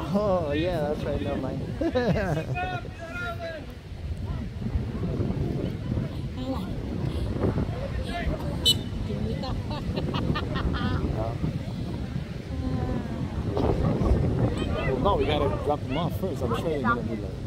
Oh, yeah, that's right. Never mind. Well, no, we gotta drop them off first. I'm sure they're gonna be like.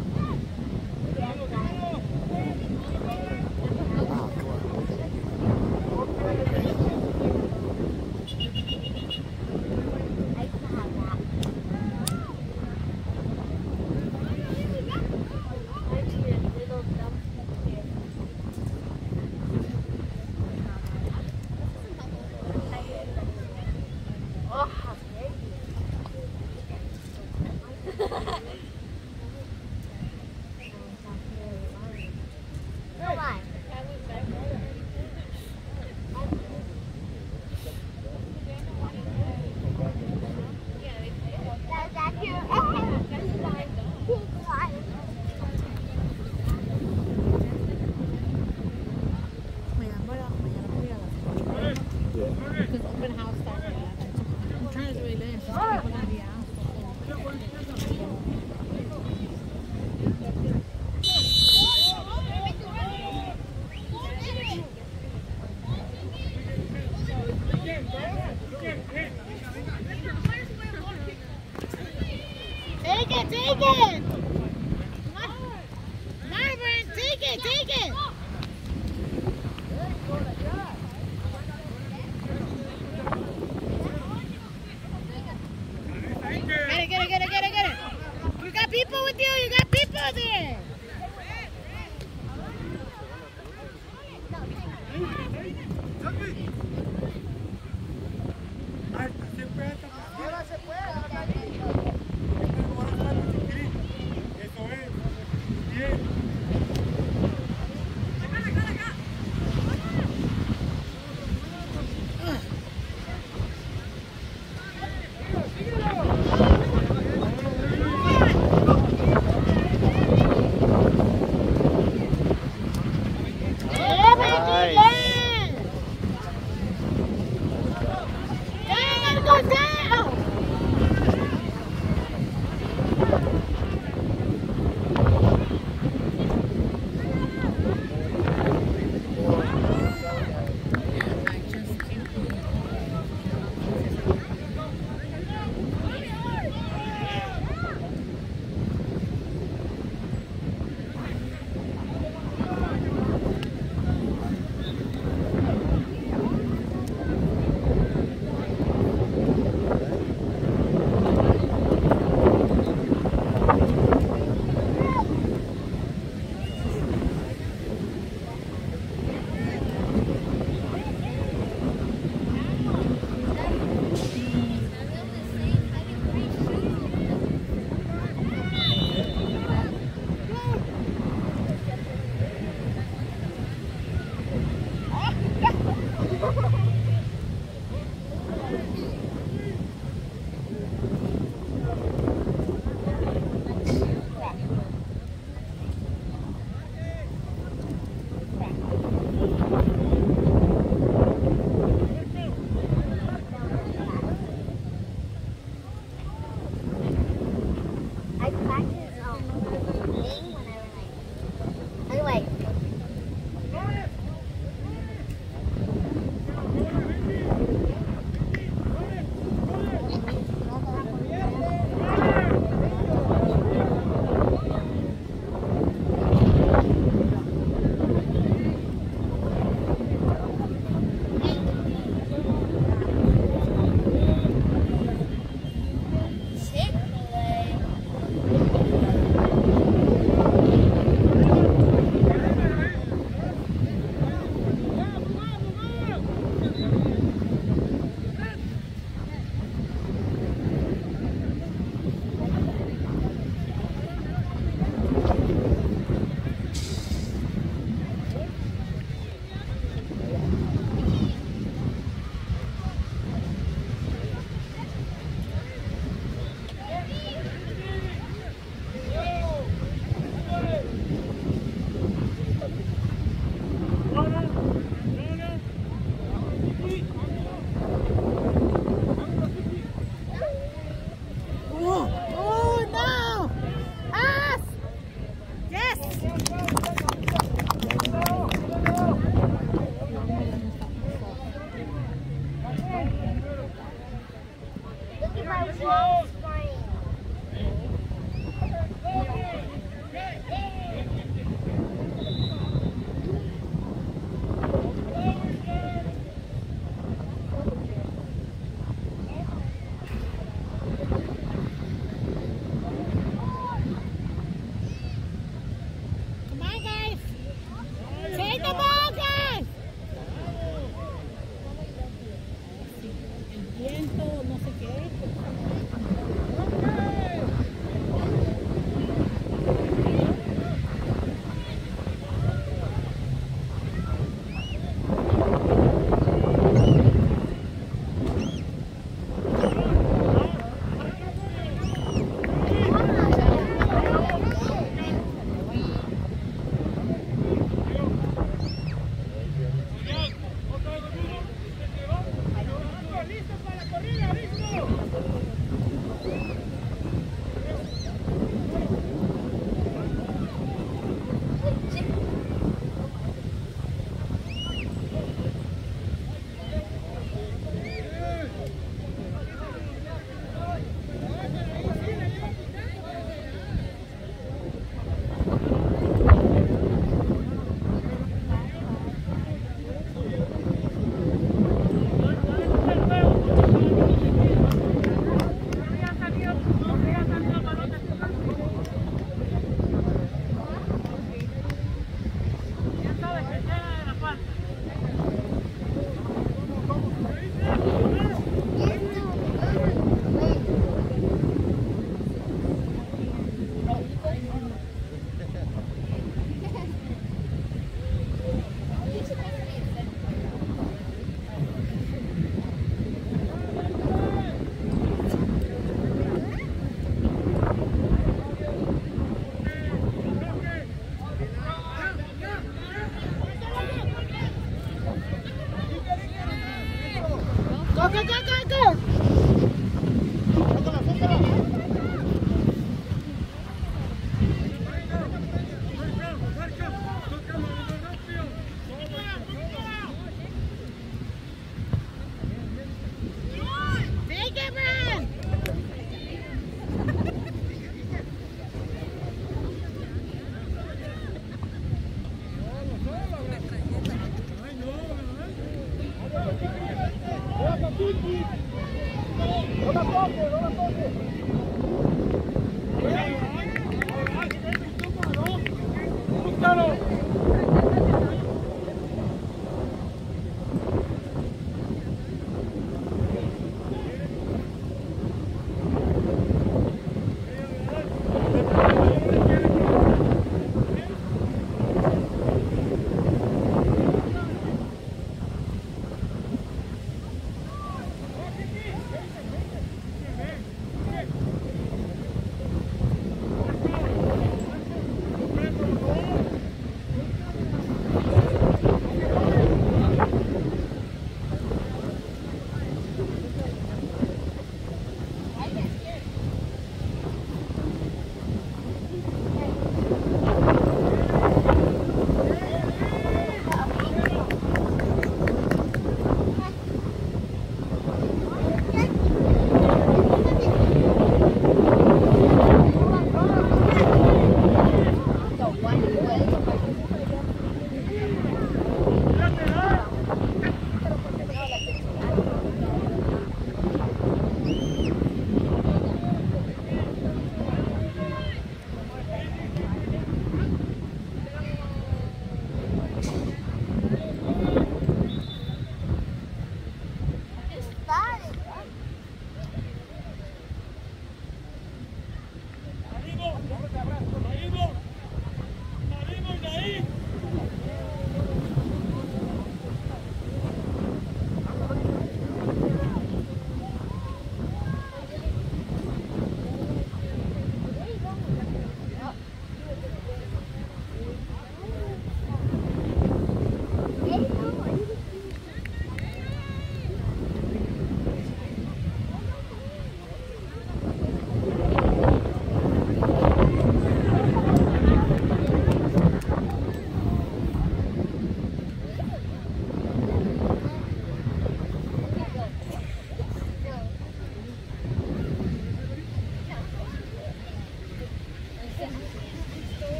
No sé qué.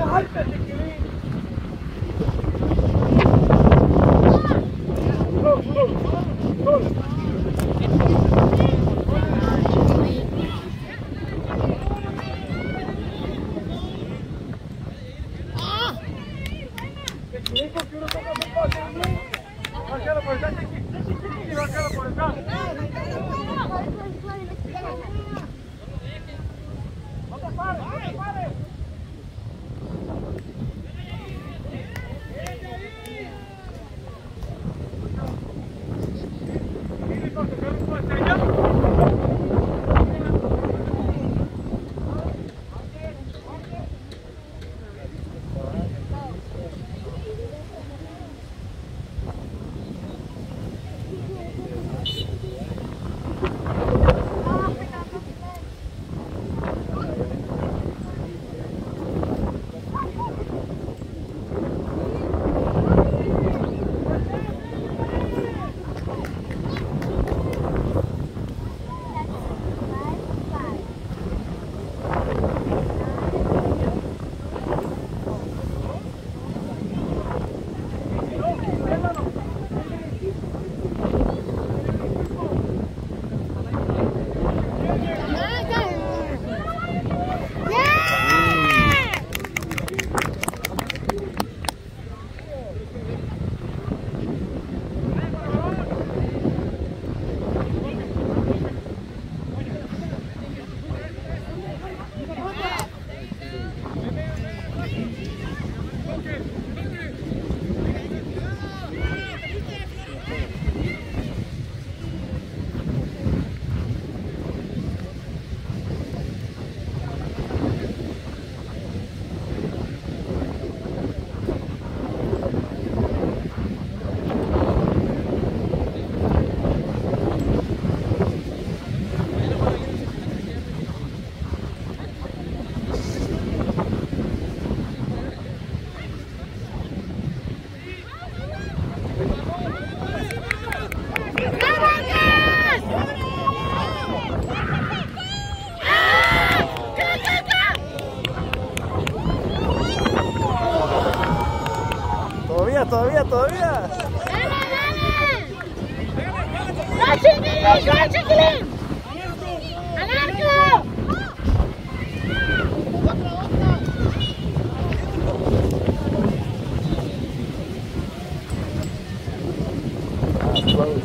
Todavía. ¡Dale! ¡No, chiquilín! ¡Al arco! Close.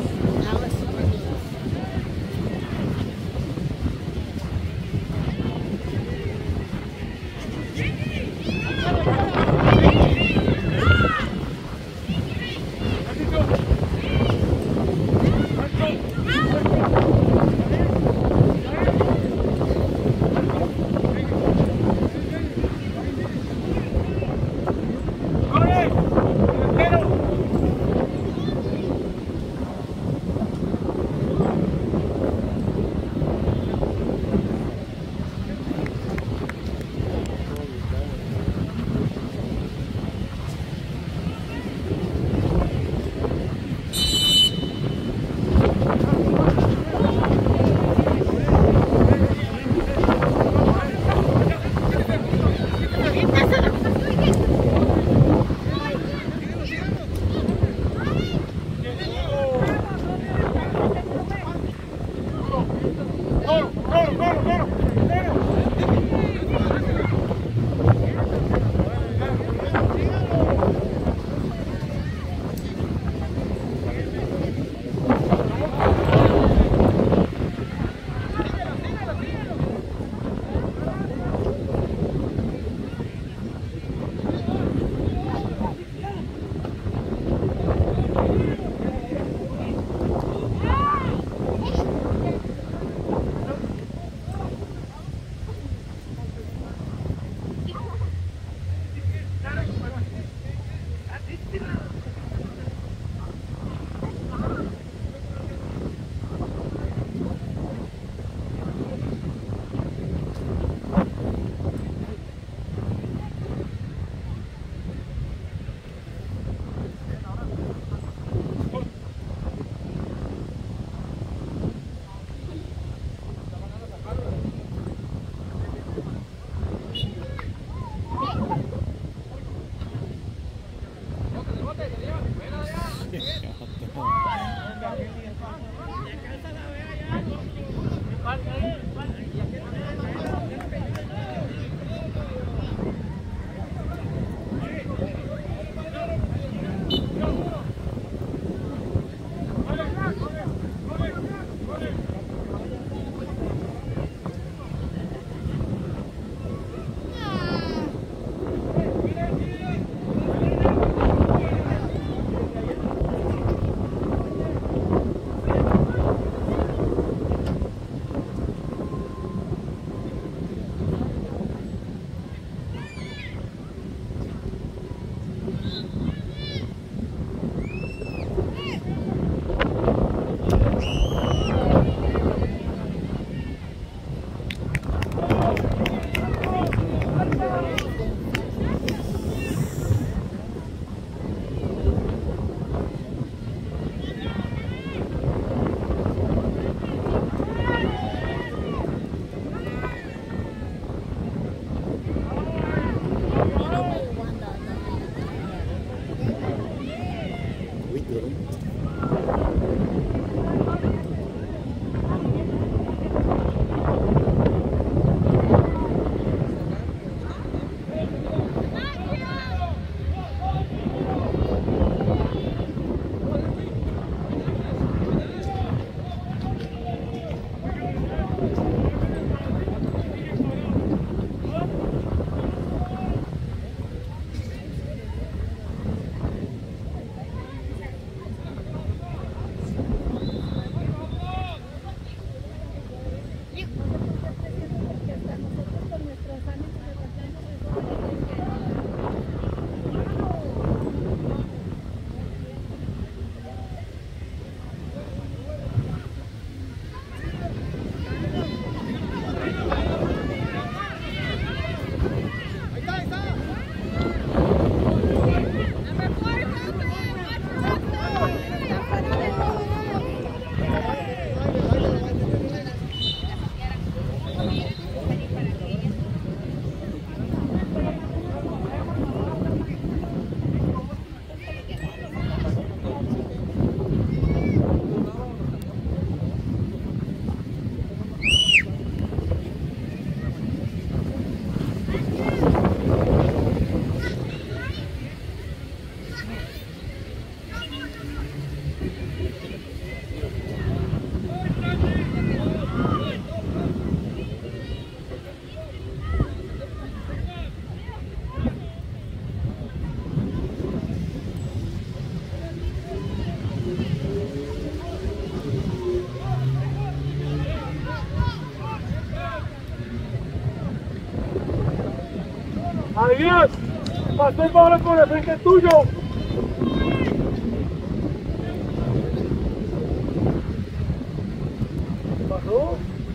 Elías, pasó el balón por el frente tuyo. ¿Pasó?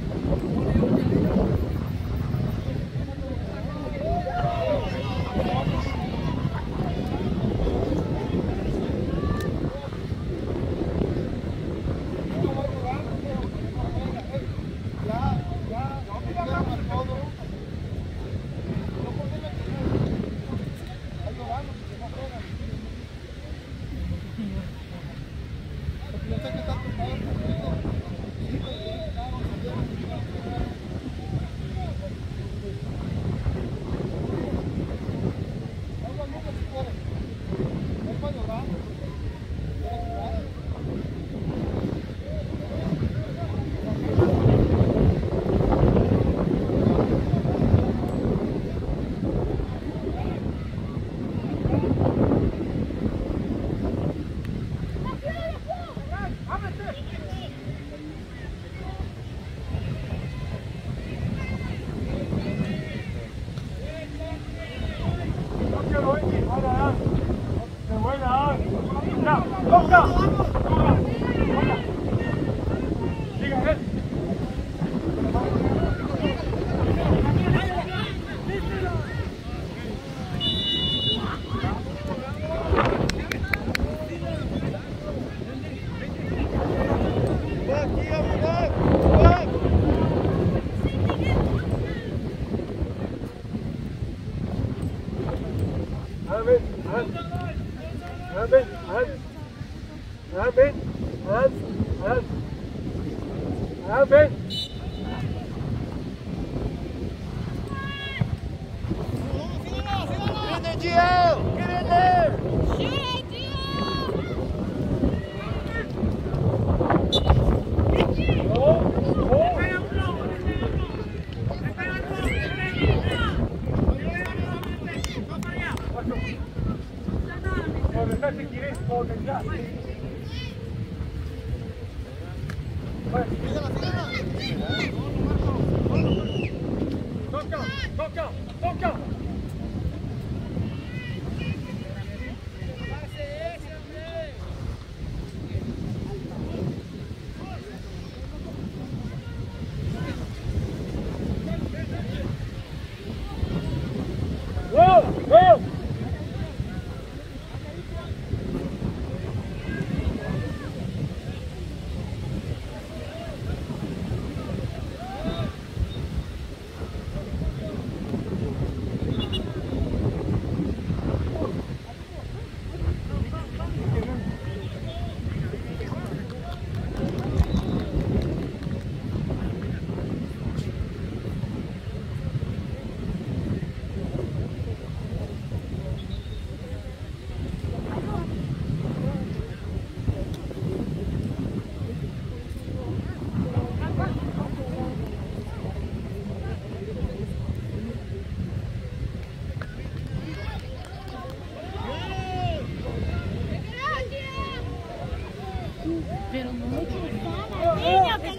Pero no me quiero. Niño, que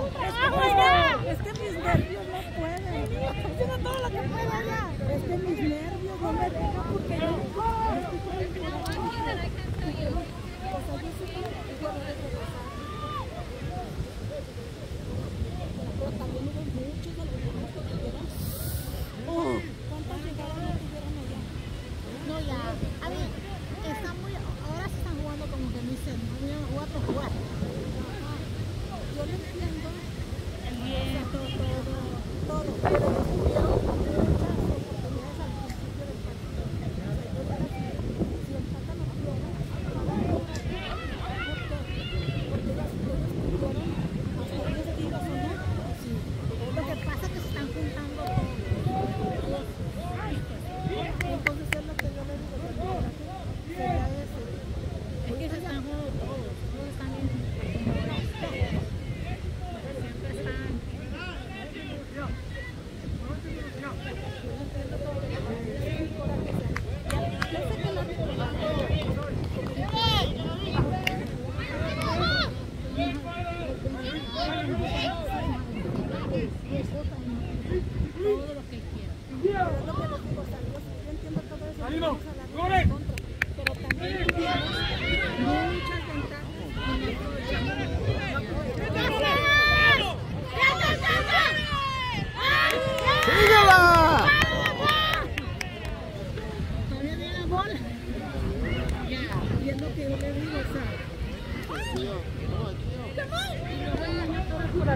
es que mis nervios no pueden. Estoy haciendo todo lo que puedo allá. Es que mis nervios no me dejan porque yo ¿cuántas llegadas no tuvieron allá? No, ya. A ver, están muy. Ahora se están jugando como que no hice. No habían jugado a jugar. Yo no entiendo el viento, todo. Pero no tuvieron muchas oportunidades al principio del partido. Si empatan los juegos,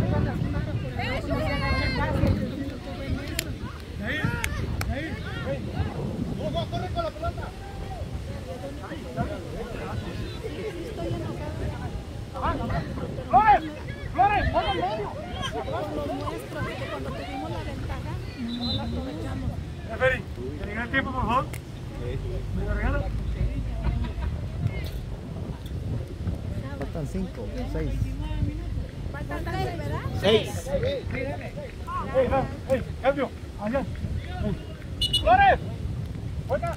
Corre con la pelota. ¡Flores! ¡Flores! ¡Ponlo en medio! Lo nuestro, porque cuando tuvimos la ventaja, no la aprovechamos. Feri, ¿te llega el tiempo, por favor? ¿Me lo regalas? Faltan 5, 6. Faltan 3, ¿verdad? 6. ¡Ey, cambio! ¡Allá! ¡Flores! ¡Juega!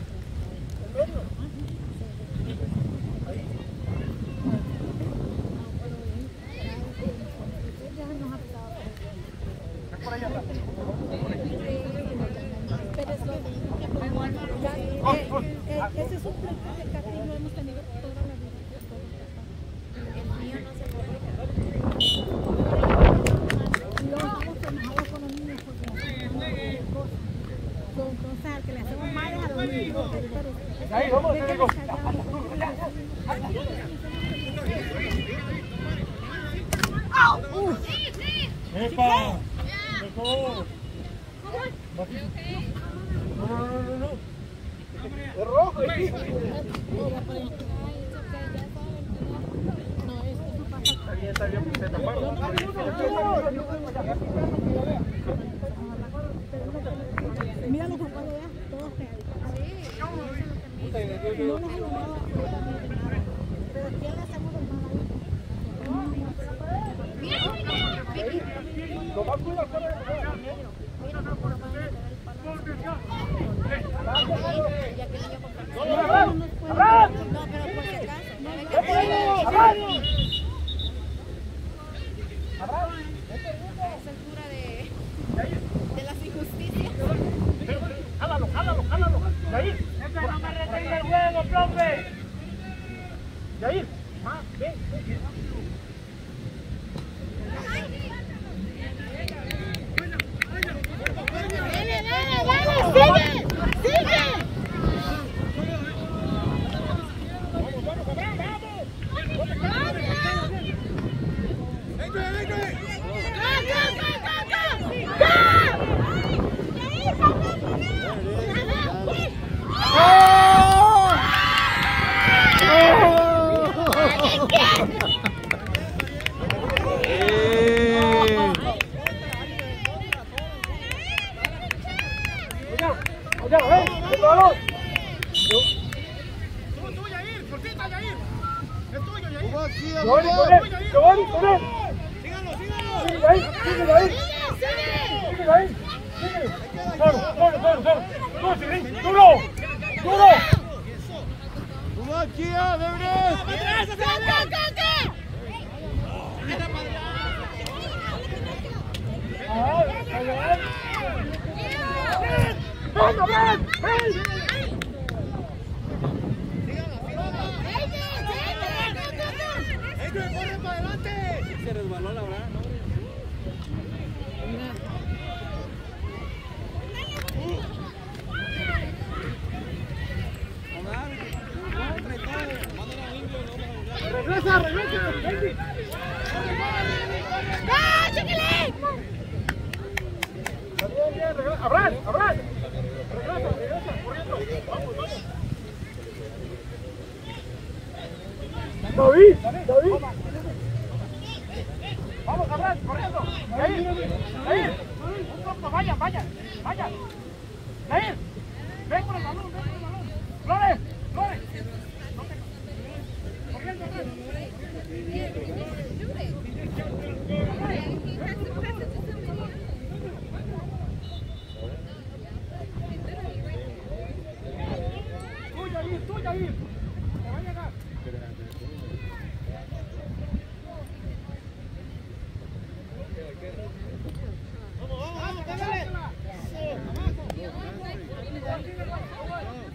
Ese es un proyecto que casi lo hemos tenido toda la vida. El mío no se puede. Y luego estamos enojados con los niños porque entonces al que le hacemos mal es a los niños. Ahí, vamos a hacer algo. ¡Epa! ¡Mejor! No. ¡Es rojo! No, esto no pasa. Está bien, se te fue. Mira los papás de allá, todos pegaditos. No les he llamado absolutamente nada. Pero ¿quién le hacemos el mal ahí? Lo más cuidado, No, pero por si acaso. A esa altura de las injusticias. ¡Jálalo! ¡Yair! ¡No me retenga el juego, profe! ¡Yair! ¡Más! ¡Ven! ¡Sigue! Se resbaló la verdad, ¿no? ¡Regresa! ¡Abraham! Regresa, corriendo. Vamos. David. Vamos, Abraham, corriendo. Yair. Un poco, vaya. Yair, ven por el balón. Flores. Corriendo, Tú, Yair. Te va a llegar. Vamos, pégale.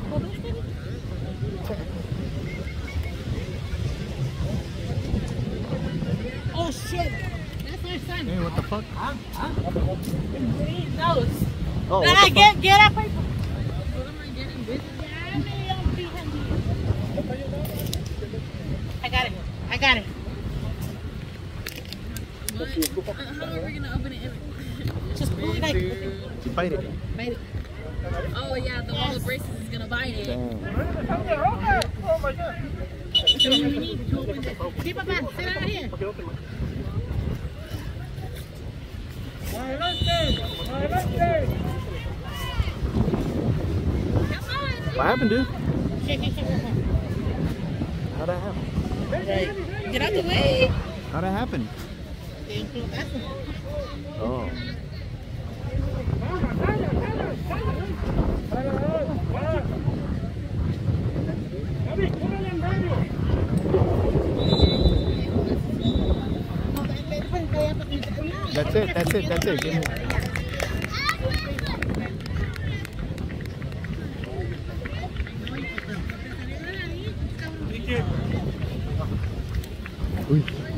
Oh shit! That's our son. Hey, what the fuck? Nose. Oh, Nah, what the fuck? get up, paper. I got it. I got it. How are we gonna open it? Just pull it like. You bite it. Oh yeah, all the braces is gonna bite it. Damn. Oh my God. So we need to open this. See, Papa, sit out here. Adelante. Adelante. What happened, dude? Shake. How'd that happen? Get out the way. How'd that happen? Oh. That's it. Give me. Uy.